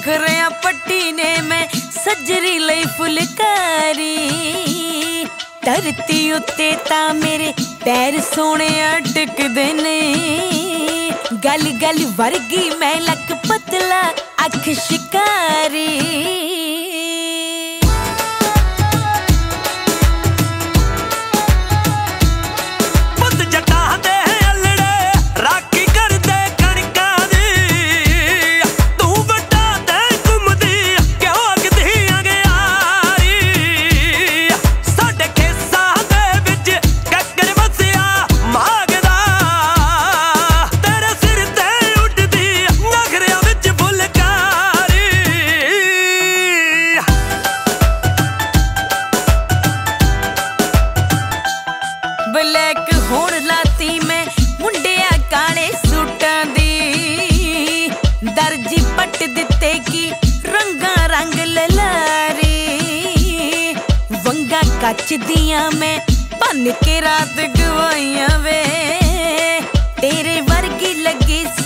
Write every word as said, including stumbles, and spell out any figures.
नखरिया पट्टी ने मैं सजरी लई फुलकारी धरती उत्ते तां मेरे पैर सोने टिकदे ने गल गल वर्गी मैं लक पतला अख शिकारी कच दिया मैं बन के रात गवाइया वे तेरे वर्गी लगी